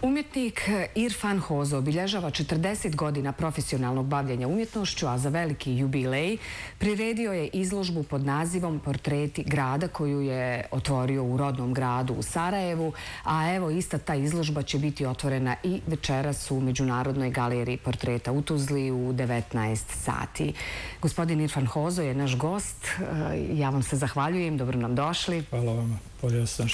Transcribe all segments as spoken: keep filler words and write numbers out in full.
Umjetnik Irfan Hozo obilježava četrdeset godina profesionalnog bavljenja umjetnošću, a za veliki jubilej priredio je izložbu pod nazivom Portreti grada koju je otvorio u rodnom gradu u Sarajevu, a evo ista ta izložba će biti otvorena i večeras u Međunarodnoj galeriji portreta u Tuzli u devetnaest sati. Gospodin Irfan Hozo je naš gost. Ja vam se zahvaljujem, dobro nam došli. Hvala vama, bolje sam.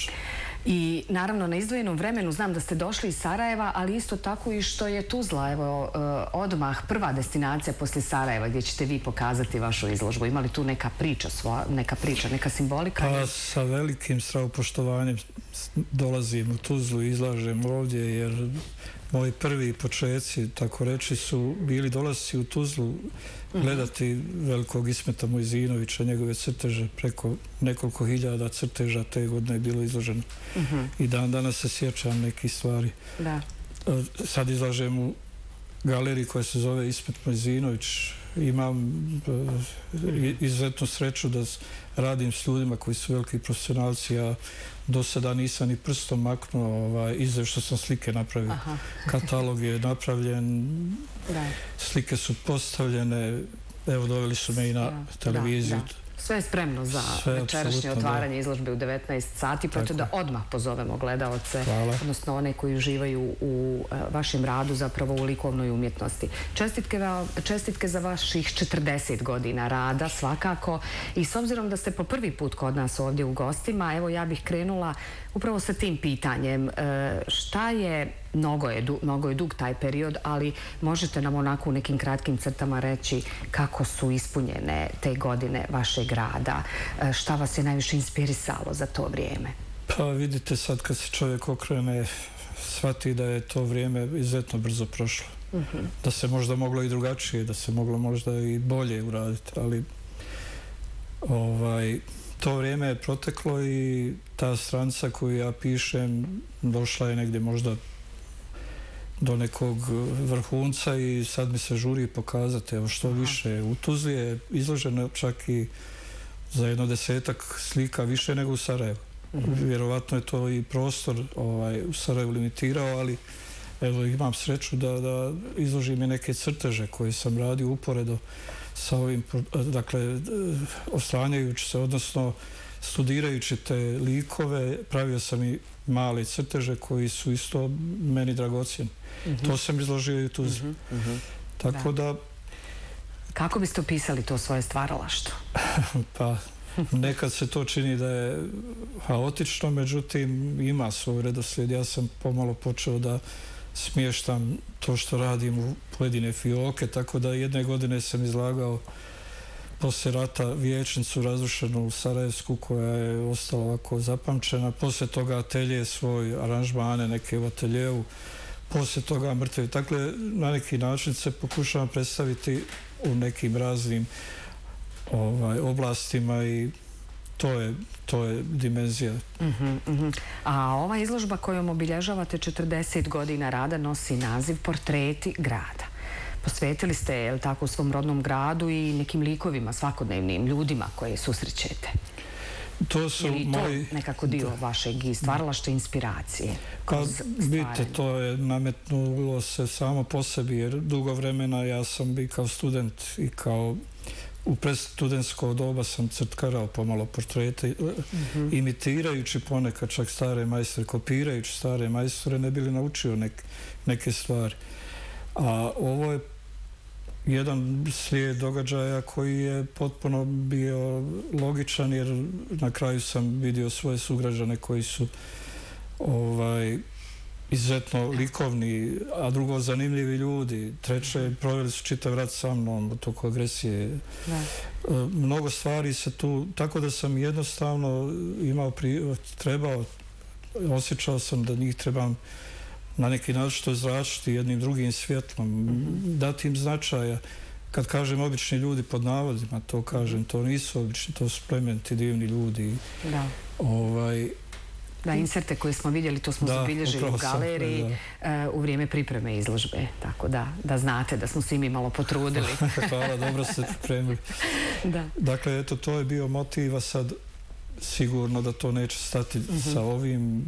I naravno na izdvojenom vremenu znam da ste došli iz Sarajeva, ali isto tako i što je Tuzla, evo odmah prva destinacija poslije Sarajeva gdje ćete vi pokazati vašu izložbu. Ima li tu neka priča, neka priča, neka simbolika? Pa sa velikim stravopoštovanjem dolazim u Tuzlu i izlažem ovdje, jer moji prvi početci, tako reći, su bili dolasci u Tuzlu gledati velikog Ismeta Mojzinovića, njegove crteže, preko nekoliko hiljada crteža te godine je bilo izloženo. I dan danas se sjećam nekih stvari. Sad izlažem u galeriji koja se zove Ismet Mojzinović. Imam izuzetnu sreću da radim s ljudima koji su veliki profesionalci. Ja do sada nisam ni prstom maknuo, izve što sam slike napravio. Katalog je napravljen, slike su postavljene, evo doveli su me i na televiziju. Sve je spremno za večerašnje otvaranje izložbe u devetnaest sati, pa da odmah pozovemo gledaoce, odnosno one koji uživaju u vašem radu, zapravo u likovnoj umjetnosti. Čestitke za vaših četrdeset godina rada, svakako. I s obzirom da ste po prvi put kod nas ovdje u gostima, evo ja bih krenula upravo sa tim pitanjem. Šta je, mnogo je dug taj period, ali možete nam onako u nekim kratkim crtama reći kako su ispunjene te godine vašeg rada? Šta vas je najviše inspirisalo za to vrijeme? Pa vidite, sad kad se čovjek okrene, shvati da je to vrijeme izuzetno brzo prošlo. Da se možda moglo i drugačije, da se moglo možda i bolje uraditi, ali ovaj... To vrijeme je proteklo i ta stranica koju ja pišem došla je negdje možda do nekog vrhunca i sad mi se žuri pokazati evo što više. U Tuzli je izloženo čak i za jedno desetak slika više nego u Sarajevu. Vjerovatno je to i prostor u Sarajevu limitirao, ali evo imam sreću da izložim i neke crteže koje sam radio uporedo sa ovim, dakle, oslanjajući se, odnosno studirajući te likove, pravio sam i male crteže koji su isto meni dragocjeni. To sam izložio i u Tuzli. Tako da... Kako biste opisali to svoje stvaralaštvo? Pa, nekad se to čini da je haotično, međutim ima svoj redoslijed. Ja sam pomalo počeo da smještam to što radim u pojedine fioke, tako da jedne godine sam izlagao poslije rata vijećnicu razrušenu u Sarajevsku koja je ostala ovako zapamćena, poslije toga atelje svoj, aranžmane neke u ateljevu, poslije toga mrtve. Dakle, na neki način se pokušavam predstaviti u nekim raznim oblastima i to je dimenzija. A ova izložba kojom obilježavate četrdeset godina rada nosi naziv Portreti grada. Posvetili ste, je li tako, u svom rodnom gradu i nekim likovima, svakodnevnim ljudima koje susrećete. Je li to nekako dio vašeg i stvaralaštva inspiracije? Pa vidite, to je nametnulo se samo po sebi, jer dugo vremena ja sam i kao student i kao u predstudentsko doba sam crtkarao pomalo portrete, imitirajući ponekad čak stare majstore, kopirajući stare majstore, ne bi li naučio neke stvari. A ovo je jedan slijed događaja koji je potpuno bio logičan, jer na kraju sam vidio svoje sugrađane koji su izuzetno likovni, a drugo zanimljivi ljudi. Treće, proveli su čitav rat sa mnom u toku agresije. Mnogo stvari se tu, tako da sam jednostavno imao, trebao, osjećao sam da njih trebam na neki način to zračiti jednim drugim svjetlom, dati im značaja. Kad kažem obični ljudi pod navodima, to kažem, to nisu obični, to su plemeniti, divni ljudi. Da. Da, inserte koje smo vidjeli, to smo zabilježili u galeriji u vrijeme pripreme izložbe, tako da znate da smo svi mi malo potrudili. Hvala, dobro ste pripremili. Dakle, eto, to je bio motiv, a sad sigurno da to neće stati sa ovim.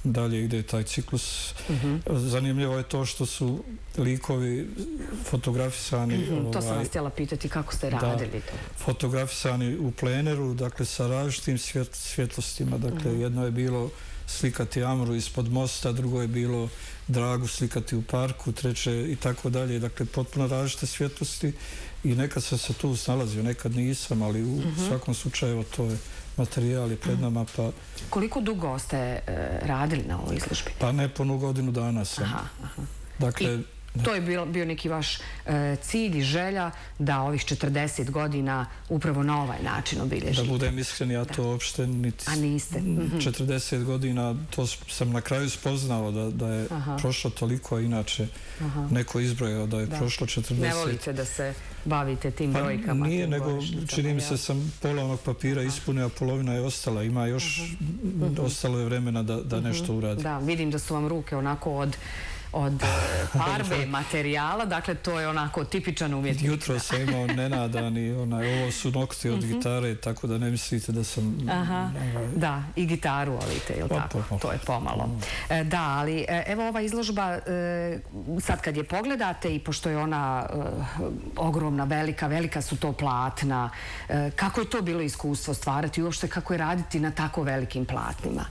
dalje ide taj ciklus. Zanimljivo je to što su likovi fotografisani. To sam vas htjela pitati, kako ste radili to? Fotografisani u pleneru, dakle sa različitim svjetlostima. Dakle, jedno je bilo slikati Amru ispod mosta, drugo je bilo Dragu slikati u parku, treće i tako dalje. Dakle, potpuno različite svjetlosti i nekad sam se tu snalazio, nekad nisam, ali u svakom slučaju to je materijal je pred nama. Pa... Koliko dugo ste e, radili na ovoj izložbi? Pa ne, punu godinu dana sam. Aha, aha. Dakle, I to je bio, bio neki vaš e, cilj i želja da ovih četrdeset godina upravo na ovaj način obilježite? Da budem iskren, ja to uopšte niti... A niste? četrdeset godina, to sam na kraju spoznao da, da je Aha. prošlo toliko, a inače Aha. neko izbrojao da je da. prošlo četrdeset. Ne volite da se bavite tim pa brojkama? Nije, nego čini mi se sam pola onog papira ispunio, a polovina je ostala. Ima još, uh-huh. ostalo je vremena da, da uh-huh. nešto uradi. Da, vidim da su vam ruke onako od od farbe materijala, dakle to je onako tipičan umjetnik. Jutro sam imao nenadani, onaj, ovo su nokti od uh-huh. gitare, tako da ne mislite da sam... Aha, ovaj... da, i gitaru volite, ili tako? Pa, to je pomalo. E, da, ali evo ova izložba, e, sad kad je pogledate i pošto je ona e, ogromna, velika, velika su to platna, e, kako je to bilo iskustvo stvarati i uopšte kako je raditi na tako velikim platnima?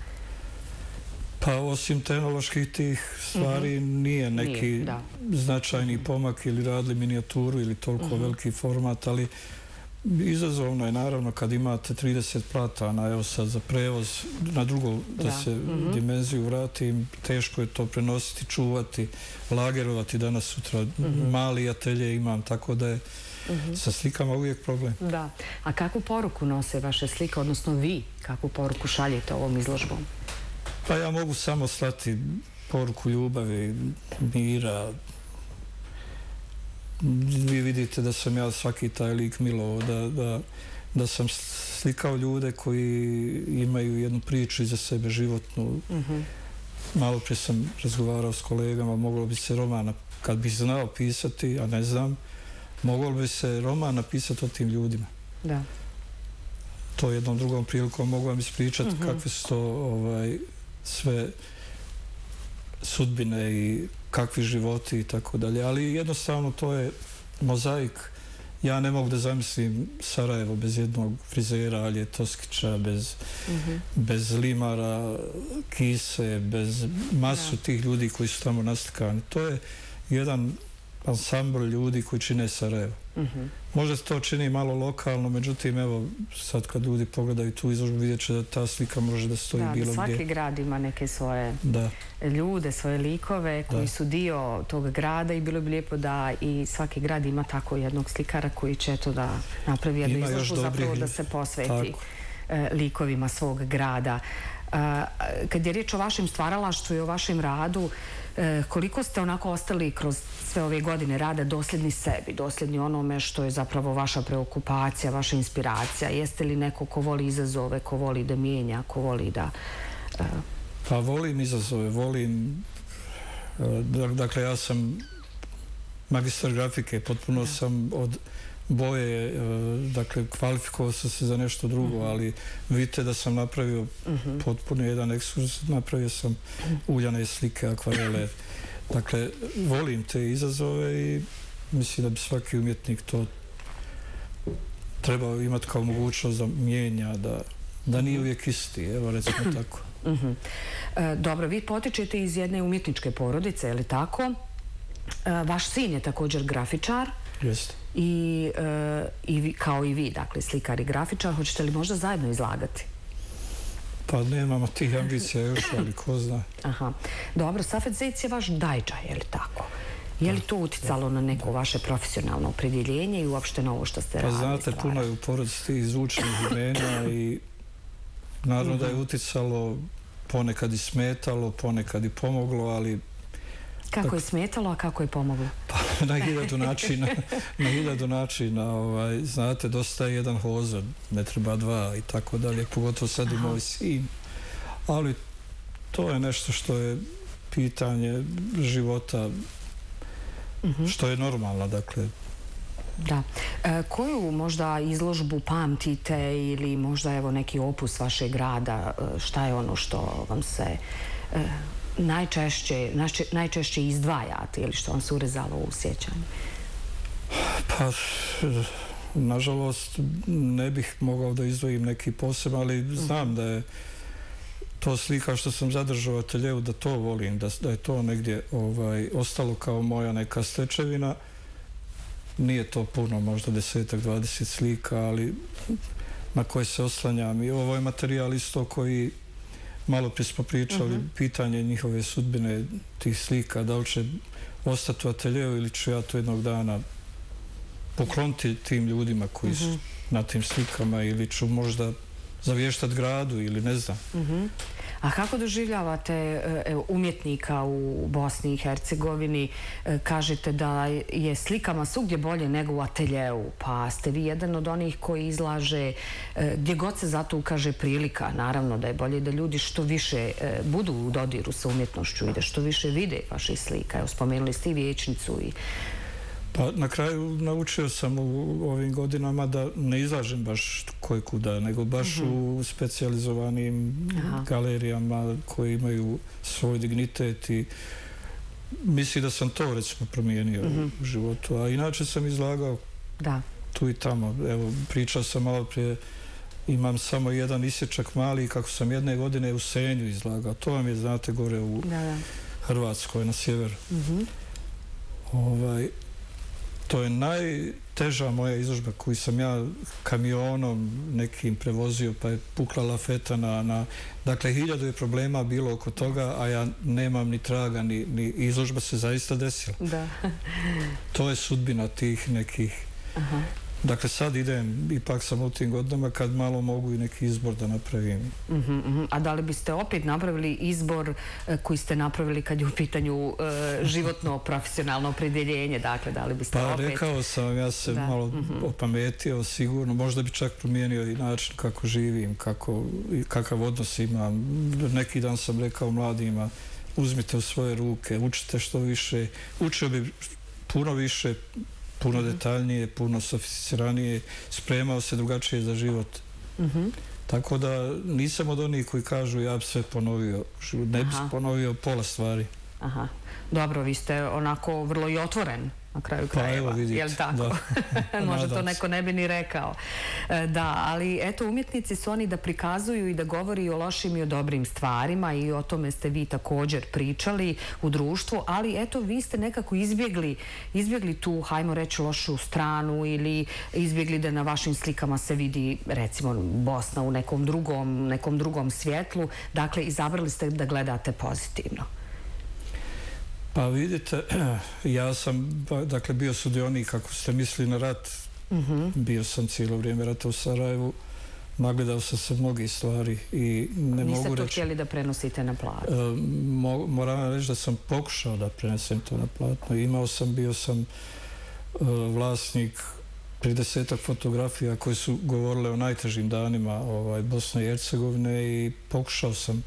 Pa osim tehnoloških tih stvari mm-hmm. nije neki nije, značajni pomak ili radili minijaturu ili toliko mm-hmm. veliki format, ali izazovno je naravno kad imate trideset platana, evo sad za prevoz na drugu da, da se mm-hmm. dimenziju vrati, teško je to prenositi, čuvati, lagerovati danas sutra. Mm-hmm. Mali atelje imam, tako da je mm-hmm. sa slikama uvijek problem. Da. A kakvu poruku nose vaše slike, odnosno vi, kakvu poruku šaljete ovom izložbom? Pa ja mogu samo slati poruku ljubavi, mira. Vi vidite da sam ja svaki taj lik milovao, da, da, da sam slikao ljude koji imaju jednu priču iza sebe životnu. Mm-hmm. Malo prije sam razgovarao s kolegama, moglo bi se roman, kad bih znao pisati, a ne znam, moglo bi se roman napisati o tim ljudima. Da. To jednom drugom prilikom mogu vam ispričati mm-hmm. kakve su to ovaj, sve sudbine i kakvi životi i tako dalje. Ali jednostavno to je mozaik. Ja ne mogu da zamislim Sarajevo bez jednog frizera, Alje Toskića, bez, mm-hmm. bez limara, Kise, bez masu da. tih ljudi koji su tamo naslikani. To je jedan ansambl ljudi koji čine Sarajevo. Mm-hmm. Možda se to čini malo lokalno, međutim, evo, sad kad ljudi pogledaju tu izložbu, vidjet će da ta slika može da stoji da, bilo svaki gdje. Svaki grad ima neke svoje da. ljude, svoje likove koji da. su dio tog grada i bilo bi lijepo da i svaki grad ima tako jednog slikara koji će to da napravi jednu izložbu, zapravo da se posveti tako. likovima svog grada. Kad je riječ o vašem stvaralaštvu i o vašem radu, koliko ste onako ostali kroz sve ove godine rada dosljedni sebi, dosljedni onome što je zapravo vaša preokupacija, vaša inspiracija? Jeste li neko ko voli izazove, ko voli da mijenja, ko voli da... Uh... Pa volim izazove, volim... Dakle, ja sam magistar grafike, potpuno da. sam od boje, dakle, kvalifikovao sam se za nešto drugo, uh-huh. ali vidite da sam napravio uh-huh. potpuno jedan ekskurs, napravio sam uljane slike, akvarele. Dakle, volim te izazove i mislim da bi svaki umjetnik to trebao imati kao mogućnost da mijenja, da, da nije uvijek isti, evo recimo tako. Uh-huh. e, dobro, vi potičete iz jedne umjetničke porodice, je li tako? E, vaš sin je također grafičar. Jeste. I, e, i vi, kao i vi, dakle, slikar i grafičar, hoćete li možda zajedno izlagati? Pa nemamo tih ambicija još, ali ko zna. Aha. Dobro, Safet Zec je vaš dajđa, je li tako? Je li to uticalo na neko vaše profesionalno opredjeljenje i uopšte na ovo što ste radili? Pa znate, puno je u porodici tih zvučnih imena i naravno da je uticalo, ponekad i smetalo, ponekad i pomoglo, ali... Kako je smetalo, a kako je pomoglo? Pa na hiljadu načina, na hiljadu načina, ovaj, znate, dosta je jedan hozor, ne treba dva i tako dalje, pogotovo sad i moj sin. Ali to je nešto što je pitanje života, uh-huh. što je normalno, dakle, Da. E, koju možda izložbu pamtite ili možda evo neki opus vašeg rada, šta je ono što vam se e, najčešće, najčešće izdvajate ili što vam se urezalo u sjećanju? Pa, nažalost, ne bih mogao da izdvojim neki posebno, ali znam da je to slika što sam zadržao u ateljevu, da to volim, da, da je to negdje ovaj, ostalo kao moja neka stečevina. Nije to puno, možda desetak, dvadeset slika, ali na koje se oslanjam. I ovo je materijal isto koji, malo prije smo pričali, uh-huh. pitanje njihove sudbine tih slika, da li će ostati u ateljevu ili ću ja to jednog dana pokloniti tim ljudima koji su uh-huh. na tim slikama ili ću možda zavještati gradu ili ne znam. Uh-huh. A kako doživljavate evo, umjetnika u Bosni i Hercegovini? Kažete da je slikama svugdje bolje nego u ateljevu, pa ste vi jedan od onih koji izlaže gdje god se zato ukaže prilika. Naravno da je bolje da ljudi što više budu u dodiru sa umjetnošću i da što više vide vaših slika. Evo, spomenuli ste i vijećnicu i... Pa na kraju naučio sam u ovim godinama da ne izlažem baš koji kuda, nego baš uh-huh. u specijalizovanim Aha. galerijama koji imaju svoj dignitet i mislim da sam to recimo promijenio uh-huh. u životu. A inače sam izlagao da. tu i tamo. Evo, pričao sam malo prije, imam samo jedan isječak mali kako sam jedne godine u Senju izlagao. To vam je, znate, gore u da, da. Hrvatskoj, na sjeveru. Uh-huh. Ovaj... To je najteža moja izložba koju sam ja kamionom nekim prevozio, pa je pukla lafeta na... na dakle, hiljadu je problema bilo oko toga, a ja nemam ni traga, ni, ni izložba se zaista desila. Da. To je sudbina tih nekih... Aha. Dakle, sad idem, ipak sam u tim godinama kad malo mogu i neki izbor da napravim. Uh-huh, uh-huh. A da li biste opet napravili izbor uh, koji ste napravili kad je u pitanju uh, životno profesionalno opredjeljenje? Dakle, da li biste pa, opet... Pa rekao sam, ja se da. malo uh-huh. opametio sigurno. Možda bi čak promijenio i način kako živim, kako, kakav odnos imam. Neki dan sam rekao mladima, uzmite u svoje ruke, učite što više. Učio bi puno više, puno detaljnije, puno sofisticiranije, spremao se drugačije za život. Uh-huh. Tako da nisam od onih koji kažu ja bi sve ponovio. Ne bi ponovio pola stvari. Aha. Dobro, vi ste onako vrlo i otvoren na kraju krajeva. Pa evo vidite. Jel tako? Možda to neko ne bi ni rekao. Da, ali eto, umjetnici su oni da prikazuju i da govori o lošim i o dobrim stvarima i o tome ste vi također pričali u društvu, ali eto, vi ste nekako izbjegli, izbjegli tu, hajmo reći, lošu stranu ili izbjegli da na vašim slikama se vidi, recimo, Bosna u nekom drugom, nekom drugom svjetlu. Dakle, izabrali ste da gledate pozitivno. Pa vidite, ja sam dakle bio sudionik, ako ste mislili na rat, uh-huh. bio sam cijelo vrijeme rata u Sarajevu, nagledao sam se mnogi stvari i ne Niste mogu reći... Niste to htjeli da prenosite na platno? Uh, mo, moram reći da sam pokušao da prenesem to na platno. Imao sam, bio sam uh, vlasnik tridesetak fotografija koje su govorile o najtežim danima ovaj, Bosne i Hercegovine i pokušao sam.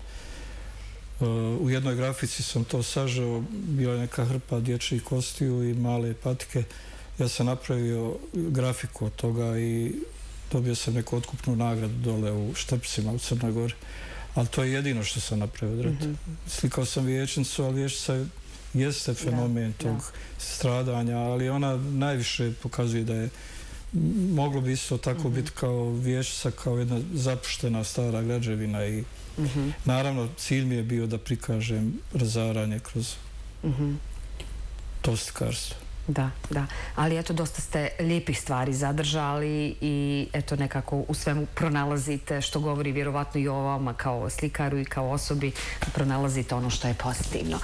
U jednoj grafici sam to sažao, bila je neka hrpa dječjih kostiju i male patike. Ja sam napravio grafiku od toga i dobio sam neku otkupnu nagradu dole u Štepcima u Crnoj Gori. Ali to je jedino što sam napravio od rata. Mm-hmm. Slikao sam vijećnicu, ali vijećnica jeste fenomen da, tog da. stradanja, ali ona najviše pokazuje da je moglo bi isto tako mm-hmm. biti kao vijećnica, kao jedna zapuštena stara građevina i mm-hmm. naravno cilj mi je bio da prikažem razaranje kroz mm-hmm. to slikarstvo. Da, da. Ali eto, dosta ste lijepih stvari zadržali i eto nekako u svemu pronalazite, što govori vjerovatno i o vama kao slikaru i kao osobi, pronalazite ono što je pozitivno.